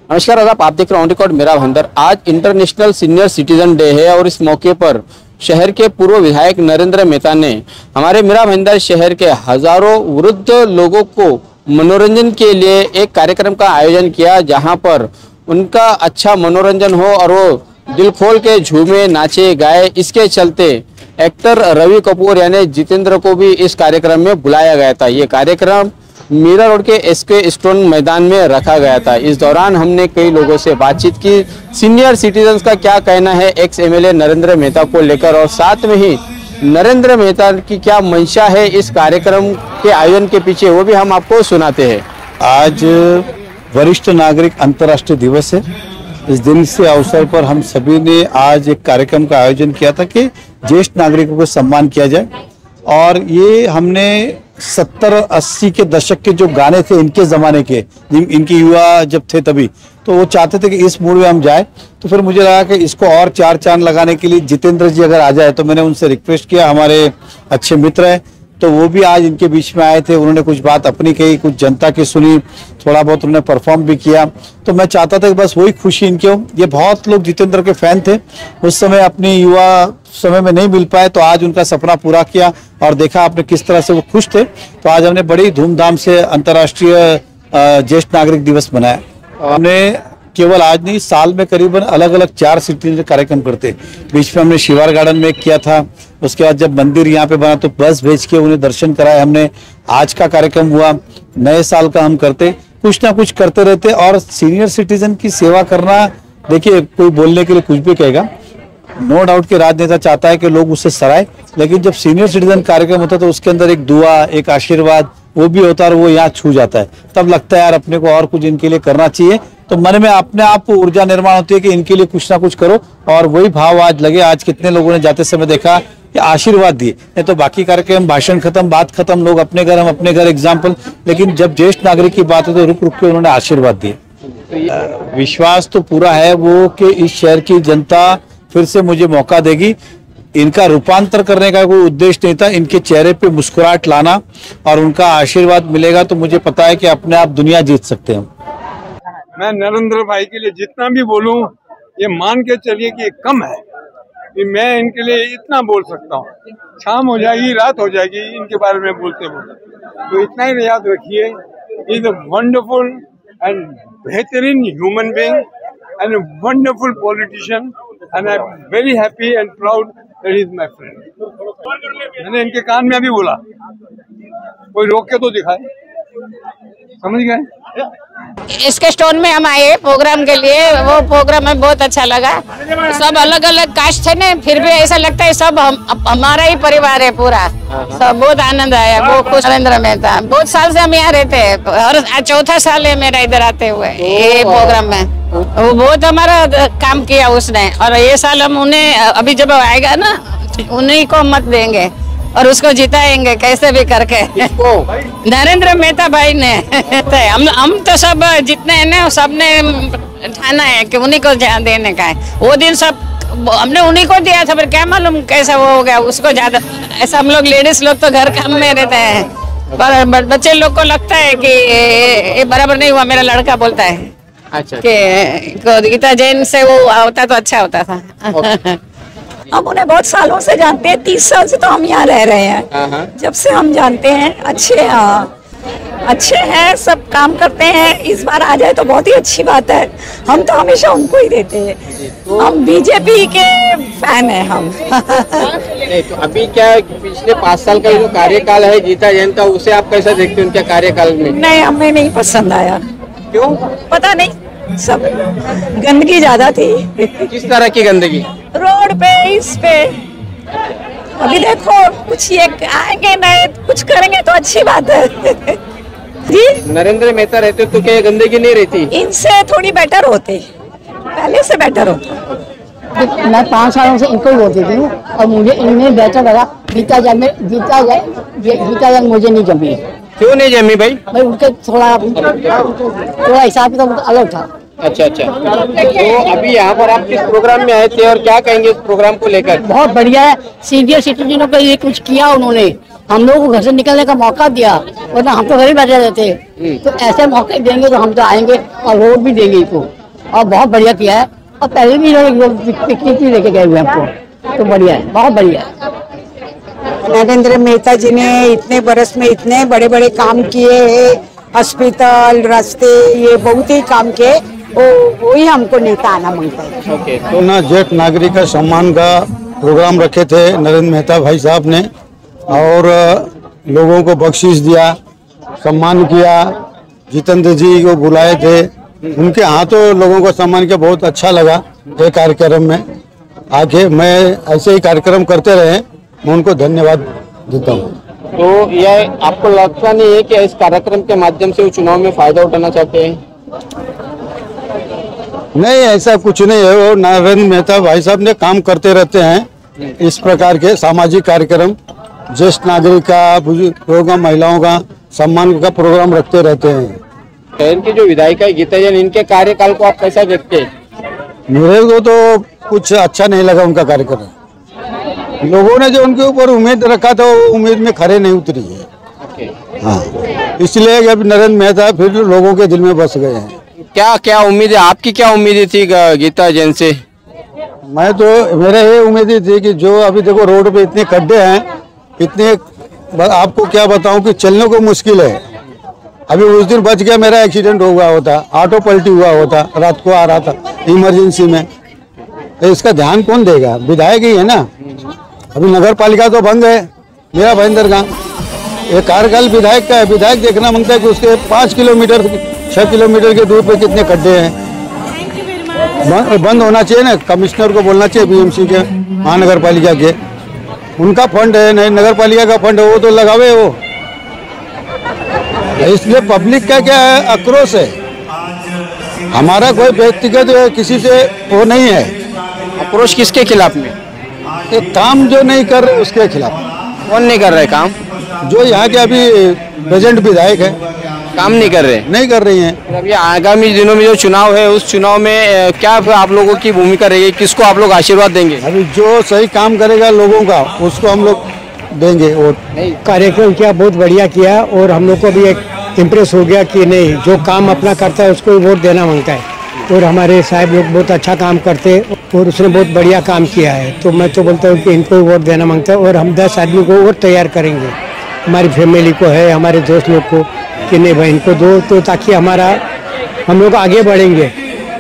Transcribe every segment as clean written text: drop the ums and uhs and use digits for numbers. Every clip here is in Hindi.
नमस्कार आदाब, आप देख रहे हैं ऑन रिकॉर्ड मेरा भाईंदर। आज इंटरनेशनल सीनियर सिटीजन डे है और इस मौके पर शहर के पूर्व विधायक नरेंद्र मेहता ने हमारे मेरा भाईंदर शहर के हजारों वृद्ध लोगों को मनोरंजन के लिए एक कार्यक्रम का आयोजन किया, जहां पर उनका अच्छा मनोरंजन हो और वो दिल खोल के झूमे नाचे गाए। इसके चलते एक्टर रवि कपूर यानी जितेंद्र को भी इस कार्यक्रम में बुलाया गया था। ये कार्यक्रम मीरा रोड के एसके स्टोन मैदान में रखा गया था। इस दौरान हमने कई लोगों से बातचीत की, सीनियर सिटीजन्स का क्या कहना है एक्स एमएलए नरेंद्र मेहता को लेकर, और साथ में ही नरेंद्र मेहता की क्या मंशा है इस कार्यक्रम के आयोजन के पीछे, वो भी हम आपको सुनाते हैं। आज वरिष्ठ नागरिक अंतर्राष्ट्रीय दिवस है। इस दिन से अवसर पर हम सभी ने आज एक कार्यक्रम का आयोजन किया था कि ज्येष्ठ नागरिकों को सम्मान किया जाए। और ये हमने 70-80 के दशक के जो गाने थे इनके ज़माने के, इनके युवा जब थे तभी, तो वो चाहते थे कि इस मूड में हम जाए। तो फिर मुझे लगा कि इसको और चार चांद लगाने के लिए जितेंद्र जी अगर आ जाए, तो मैंने उनसे रिक्वेस्ट किया। हमारे अच्छे मित्र हैं, तो वो भी आज इनके बीच में आए थे। उन्होंने कुछ बात अपनी कही, कुछ जनता की सुनी, थोड़ा बहुत उन्होंने परफॉर्म भी किया। तो मैं चाहता था कि बस वही खुशी इनके हो। ये बहुत लोग जितेंद्र के फैन थे, उस समय अपनी युवा समय में नहीं मिल पाए, तो आज उनका सपना पूरा किया और देखा आपने किस तरह से वो खुश थे। तो आज हमने बड़ी धूमधाम से अंतर्राष्ट्रीय ज्येष्ठ नागरिक दिवस मनाया। हमने केवल आज नहीं, साल में करीबन अलग अलग 4 सिटी में कार्यक्रम करते। बीच में हमने शिवार गार्डन में किया था, उसके बाद जब मंदिर यहाँ पे बना तो बस भेज के उन्हें दर्शन कराए हमने। आज का कार्यक्रम हुआ, नए साल का हम करते, कुछ ना कुछ करते रहते। और सीनियर सिटीजन की सेवा करना, देखिए कोई बोलने के लिए कुछ भी कहेगा, नो डाउट कि राजनेता चाहता है कि लोग उससे सराय, लेकिन जब सीनियर सिटीजन कार्यक्रम होता है तो उसके अंदर एक दुआ, एक आशीर्वाद वो भी होता है और वो यहाँ छू जाता है। तब लगता है यार अपने को और कुछ इनके लिए करना चाहिए। तो मन में अपने आप ऊर्जा निर्माण होती है कि इनके लिए कुछ ना कुछ करो, और वही भाव आज लगे। आज कितने लोगों ने जाते समय देखा कि आशीर्वाद दिए, नहीं तो बाकी कार्यक्रम भाषण खत्म, बात खत्म, लोग अपने घर, हम अपने घर एग्जाम्पल, लेकिन जब ज्येष्ठ नागरिक की बात है तो रुक रुक के उन्होंने आशीर्वाद दिए। विश्वास तो पूरा है वो कि इस शहर की जनता फिर से मुझे मौका देगी। इनका रूपांतर करने का कोई उद्देश्य नहीं था, इनके चेहरे पे मुस्कुराहट लाना और उनका आशीर्वाद मिलेगा तो मुझे पता है कि अपने आप दुनिया जीत सकते हैं। मैं नरेंद्र भाई के लिए जितना भी बोलूं, ये मान के चलिए कि ये कम है कि मैं इनके लिए इतना बोल सकता हूँ। शाम हो जाएगी, रात हो जाएगी इनके बारे में बोलते बोलते, तो इतना ही याद रखिए, इज अ वंडरफुल एंड बेहतरीन human being and a wonderful politician, and I am very happy and proud that he is my friend. मैंने इनके कान में अभी बोला, कोई रोक के तो दिखाए, समझ गए? इसके स्टोन में हम आए प्रोग्राम के लिए, वो प्रोग्राम में बहुत अच्छा लगा। सब अलग अलग कास्ट थे ना, फिर भी ऐसा लगता है सब हमारा ही परिवार है पूरा। सब बहुत आनंद आया, बहुत खुश। नरेंद्र मेहता बहुत साल से हम यहाँ रहते हैं, और 4था साल है मेरा इधर आते हुए ये प्रोग्राम में। वो बहुत हमारा काम किया उसने, और ये साल हम उन्हें अभी जब आएगा ना, उन्हीं को मत देंगे और उसको जिताएंगे कैसे भी करके। नरेंद्र मेहता भाई ने हम तो सब जितने हैं ना, सबने ठाना है कि उन्हीं को ध्यान देने का है। वो दिन सब हमने उन्हीं को दिया था, पर क्या मालूम कैसा वो हो गया, उसको ज्यादा ऐसा। हम लोग लेडीज लोग तो घर काम में रहते हैं, पर बच्चे लोग को लगता है कि ये बराबर नहीं हुआ। मेरा लड़का बोलता है अच्छा कि गीता जैन से वो होता तो अच्छा होता था। हम उन्हें बहुत सालों से जानते हैं, 30 साल से तो हम यहाँ रह रहे हैं, जब से हम जानते हैं। अच्छे हैं, सब काम करते हैं। इस बार आ जाए तो बहुत ही अच्छी बात है। हम तो हमेशा उनको ही देते हैं, हम बीजेपी के फैन हैं हम। नहीं तो अभी क्या पिछले 5 साल का जो कार्यकाल है गीता जैन का, उसे आप कैसा देखते हैं उनके कार्यकाल में? नहीं, हमें नहीं पसंद आया। क्यों? पता नहीं, सब गंदगी ज्यादा थी। किस तरह की गंदगी? रोड पे, इस पे। अभी देखो कुछ ये आएंगे नए, कुछ करेंगे तो अच्छी बात है। जी नरेंद्र मेहता रहते तो क्या गंदगी नहीं रहती? इनसे थोड़ी बेटर होते, पहले से बेटर होता। मैं 5 सालों से इनको ही वोट देती हूँ, और मुझे इनमें बेहतर लगा। गीता जैन मुझे नहीं जमी। क्यों नहीं जमी भाई? भाई उनके थोड़ा हिसाब तो अलग था। अच्छा अच्छा, तो अभी यहाँ पर आप किस प्रोग्राम में आए थे और क्या कहेंगे इस प्रोग्राम को लेकर? बहुत बढ़िया है, सीनियर सिटीजनों के लिए कुछ किया उन्होंने। हम लोगों को घर से निकलने का मौका दिया, वरना हम तो घर ही बैठे रहते। तो ऐसे मौके देंगे तो हम तो आएंगे और वोट भी देंगे इनको। और बहुत बढ़िया किया है। और पहले भी लोग पिकनिक भी लेके गए हुए हैं हमको, तो बढ़िया है, बहुत बढ़िया है। नरेंद्र मेहता जी ने इतने बरस में इतने बड़े बड़े काम किए हैं, अस्पताल, रास्ते, ये बहुत ही काम किए, वही हमको नेता आना मांगता है। तो ना ज्येष्ठ नागरिक का सम्मान का प्रोग्राम रखे थे नरेंद्र मेहता भाई साहब ने, और लोगों को बख्शीश दिया, सम्मान किया। जितेंद्र जी को बुलाए थे, उनके हाथों लोगों को सम्मान किया, बहुत अच्छा लगा। ये कार्यक्रम में आके मैं ऐसे ही कार्यक्रम करते रहे, मैं उनको धन्यवाद देता हूँ। तो यह आपको लगता नहीं है कि इस कार्यक्रम के माध्यम से वो चुनाव में फायदा उठाना चाहते हैं? नहीं, ऐसा कुछ नहीं है। वो नरेंद्र मेहता भाई साहब ने काम करते रहते हैं इस प्रकार के सामाजिक कार्यक्रम, ज्येष्ठ नागरिक का, बुजुर्गों का, महिलाओं का सम्मान का प्रोग्राम रखते रहते हैं। शहर की जो विधायिका है गीता जैन, इनके कार्यकाल को आप कैसा देखते हैं? मेरे को तो कुछ अच्छा नहीं लगा उनका कार्यक्रम। लोगों ने जो उनके ऊपर उम्मीद रखा था, वो उम्मीद में खरे नहीं उतरी है। हाँ, इसलिए अब नरेंद्र मेहता फिर लोगों के दिल में बस गए हैं। क्या क्या उम्मीद है आपकी, क्या उम्मीद थी गीता जैन से? मैं तो, मेरा ये उम्मीद थी कि जो अभी देखो रोड पे इतने खड्डे हैं, इतने, आपको क्या बताऊं कि चलने को मुश्किल है। अभी उस दिन बच गया, मेरा एक्सीडेंट हुआ होता, ऑटो पलटी हुआ होता, रात को आ रहा था इमरजेंसी में। तो इसका ध्यान कौन देगा? विधायक ही है ना। अभी नगर पालिका तो बंद है मेरा भयंदर गाँव, ये कार्यकाल विधायक का है। विधायक देखना मांगता है कि उसके 5 किलोमीटर 6 किलोमीटर के दूर पे कितने खड्डे हैं। बंद होना चाहिए ना, कमिश्नर को बोलना चाहिए, बीएमसी के, महानगर पालिका के, उनका फंड है, नहीं नगर पालिका का फंड है, वो तो लगावे वो। इसलिए पब्लिक का क्या है, आक्रोश है। हमारा कोई व्यक्तिगत किसी से वो नहीं है। आक्रोश किसके खिलाफ में? एक काम जो नहीं कर रहे उसके खिलाफ। कौन नहीं कर रहे काम? जो यहाँ के अभी प्रेजेंट विधायक है, काम नहीं कर रहे, नहीं कर रही हैं। अभी आगामी दिनों में जो चुनाव है, उस चुनाव में क्या आप लोगों की भूमिका रहेगी? किसको आप लोग आशीर्वाद देंगे? अभी जो सही काम करेगा लोगों का, उसको हम लोग देंगे वोट। कार्यक्रम किया, बहुत बढ़िया किया, और हम लोग को भी एक इम्प्रेस हो गया कि नहीं, जो काम अपना करता है उसको वोट देना मांगता है। और हमारे साहब लोग बहुत अच्छा काम करते हैं, और उसने बहुत बढ़िया काम किया है, तो मैं तो बोलता हूँ कि इनको वोट देना मांगता है। और हम 10 आदमी को और तैयार करेंगे, हमारी फैमिली को है, हमारे दोस्त लोग को, कि नहीं भाई इनको दो, तो ताकि हम लोग आगे बढ़ेंगे।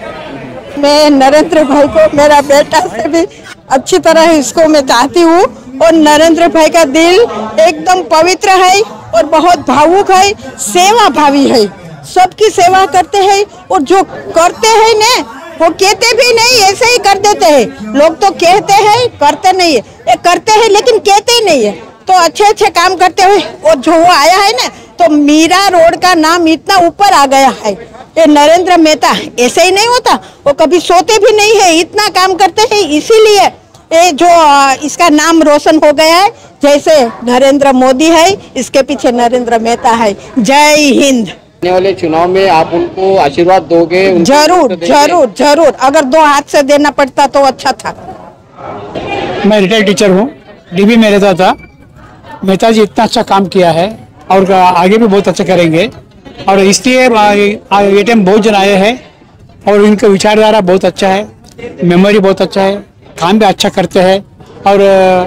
मैं नरेंद्र भाई को मेरा बेटा से भी अच्छी तरह इसको मैं चाहती हूँ, और नरेंद्र भाई का दिल एकदम पवित्र है और बहुत भावुक है, सेवा भावी है, सबकी सेवा करते हैं, और जो करते हैं ना वो कहते भी नहीं, ऐसे ही कर देते हैं। लोग तो कहते हैं, करते नहीं है, ये करते हैं लेकिन कहते नहीं है। तो अच्छे अच्छे काम करते हुए, और जो वो आया है ना, तो मीरा रोड का नाम इतना ऊपर आ गया है। ये नरेंद्र मेहता ऐसे ही नहीं होता, वो कभी सोते भी नहीं है, इतना काम करते हैं, इसीलिए ये जो इसका नाम रोशन हो गया है। जैसे नरेंद्र मोदी है, इसके पीछे नरेंद्र मेहता है। जय हिंद। आने वाले चुनाव में आप उनको आशीर्वाद दोगे? जरूर जरूर जरूर, अगर 2 हाथ से देना पड़ता तो अच्छा था। मैं रिटायर्ड टीचर हूँ, डीबी में रहता था। मेहता जी इतना अच्छा काम किया है, और आगे भी बहुत अच्छा करेंगे, और इसलिए ये टाइम बहुत जन आए हैं, और इनका विचारधारा बहुत अच्छा है, मेमोरी बहुत अच्छा है, काम भी अच्छा करते हैं, और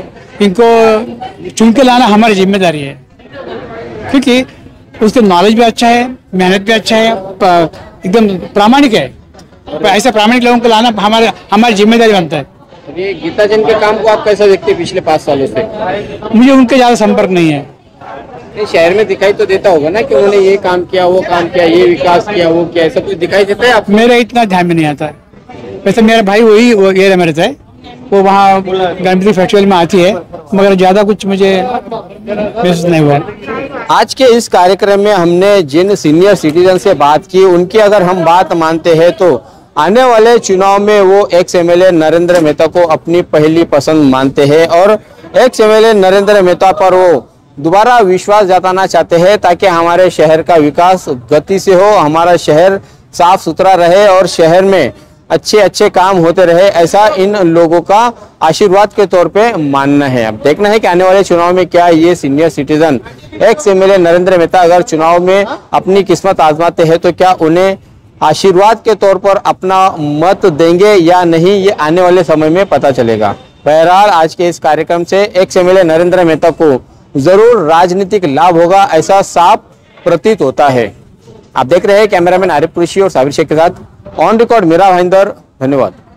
इनको चुन के लाना हमारी जिम्मेदारी है, क्योंकि उसके नॉलेज भी अच्छा है, मेहनत भी अच्छा है, एकदम प्रामाणिक है। ऐसे प्रामाणिक लोगों को लाना हमारी जिम्मेदारी बनता है। ये गीता जैन के काम को आप कैसे देखते हैं पिछले 5 सालों से? मुझे उनके ज्यादा संपर्क नहीं है। शहर में दिखाई तो देता होगा ना कि उन्होंने ये काम किया, वो काम किया, ये विकास किया, वो किया, ऐसा कुछ दिखाई देता है आपको? मेरा इतना ध्यान में नहीं आता है। वैसे मेरा भाई वही एरिया में रहता है, वो वहाँ गणपति फेस्टिवल में आती है, मगर ज्यादा कुछ मुझे महसूस नहीं हुआ। आज के इस कार्यक्रम में हमने जिन सीनियर सिटीजन से बात की, उनकी अगर हम बात मानते हैं तो आने वाले चुनाव में वो एक्स एमएलए नरेंद्र मेहता को अपनी पहली पसंद मानते हैं, और एक्स एमएलए नरेंद्र मेहता पर वो दोबारा विश्वास जताना चाहते हैं, ताकि हमारे शहर का विकास गति से हो, हमारा शहर साफ सुथरा रहे और शहर में अच्छे अच्छे काम होते रहे। ऐसा इन लोगों का आशीर्वाद के तौर पे मानना है। अब देखना है कि आने वाले चुनाव में क्या ये senior citizen ex MLA Narendra Mehta अगर चुनाव में अपनी किस्मत आजमाते हैं तो क्या उन्हें आशीर्वाद के तौर पर अपना मत देंगे या नहीं, ये आने वाले समय में पता चलेगा। बहरहाल आज के इस कार्यक्रम से एक्स एमएलए नरेंद्र मेहता को जरूर राजनीतिक लाभ होगा, ऐसा साफ प्रतीत होता है। आप देख रहे हैं कैमरामैन आरिफ कुरैशी और साबिर शेख के साथ ऑन रिकॉर्ड मेरा भाईंदर। धन्यवाद।